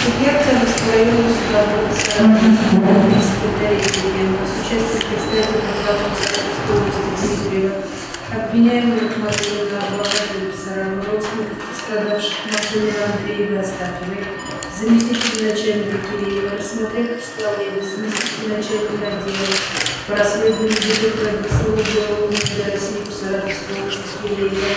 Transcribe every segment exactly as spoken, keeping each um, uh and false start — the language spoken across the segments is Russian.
Судья Октябрьского района суда Саратовского секретаря Клименко с участием представителя прокуратуры Саратовской области Дмитриева, обвиняемых Матвеева, обладателя Сарана, родственников пострадавших Матвеева Андреева и Астафьевой, заместителя начальника Киреева, рассмотрев представление заместителя начальника отдела по расследованию дела правительства уголовного России по Саратовской области Киреева,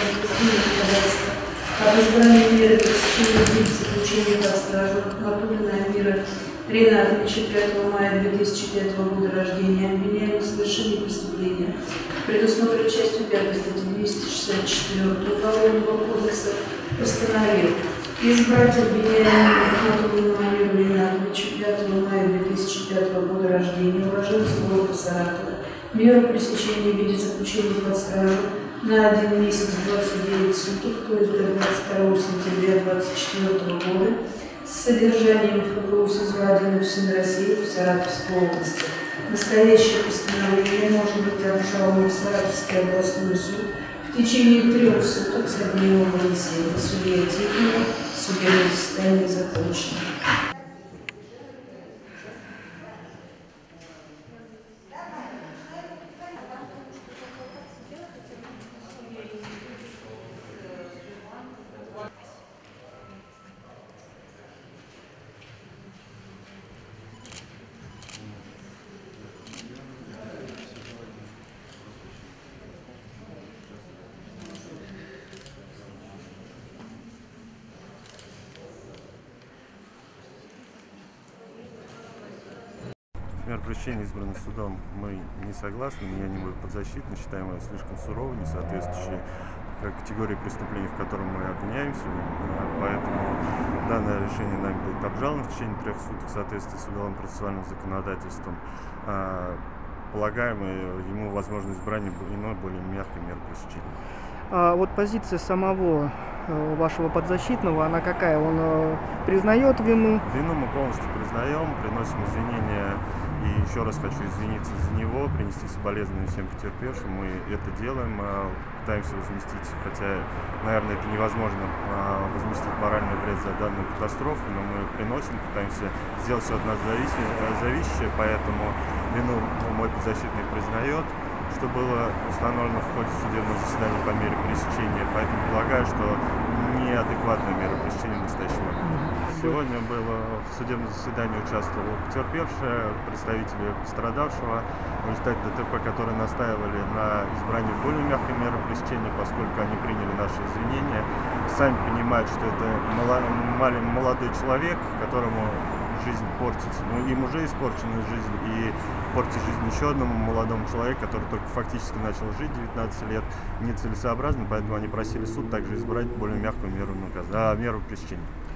об избрании меры пресечения вида заключения под стражу Матулина Амира Ринатовича пятого мая две тысячи пятого года рождения, обвиняемого в совершении преступления, предусмотренной частью пятой статьи двести шестьдесят четыре Уголовного кодекса, постановил избрать обвиняемого Матулина Амира Ринатовича пятого мая две тысячи пятого года рождения, уроженца города Саратова, меру пресечения в виде заключения под стражу на один месяц двадцать девять суток, то есть до двадцать второго сентября двадцать четвёртого года, с содержанием в ФГУ СИЗО один ФСИН России в Саратовской области. Настоящее постановление может быть обжаловано в Саратовский областной суд в течение трех суток со дня его вынесения. Судья Тихонов, судебное заседание закончено. Мера пресечения, избранной судом, мы не согласны, меня не будет подзащитно, считаем ее слишком суровой, не соответствующей категории преступлений, в котором мы обвиняемся. Поэтому данное решение нами будет обжаловано в течение трех суток в соответствии с уголовно-процессуальным законодательством. Полагаем, ему возможно избрание иной, более мягкой меры пресечения. А вот позиция самого вашего подзащитного, она какая? Он э, признает вину? Вину мы полностью признаем, приносим извинения. И еще раз хочу извиниться за него, принести соболезнования всем потерпевшим. Мы это делаем, пытаемся возместить, хотя, наверное, это невозможно возместить моральный вред за данную катастрофу, но мы приносим, пытаемся сделать все от нас зависящее, поэтому вину мой подзащитный признает, что было установлено в ходе судебного заседания по мере пресечения, поэтому полагаю, что неадекватная мера пресечения в настоящий момент. Сегодня было в судебном заседании участвовала потерпевшая, представители пострадавшего, в результате ДТП, которые настаивали на избрании более мягкой меры пресечения, поскольку они приняли наши извинения. Сами понимают, что это молодой человек, которому жизнь портит, ну, им уже испорчена жизнь, и портить жизнь еще одному молодому человеку, который только фактически начал жить, девятнадцать лет, нецелесообразно, поэтому они просили суд также избрать более мягкую меру, наказания, меру пресечения.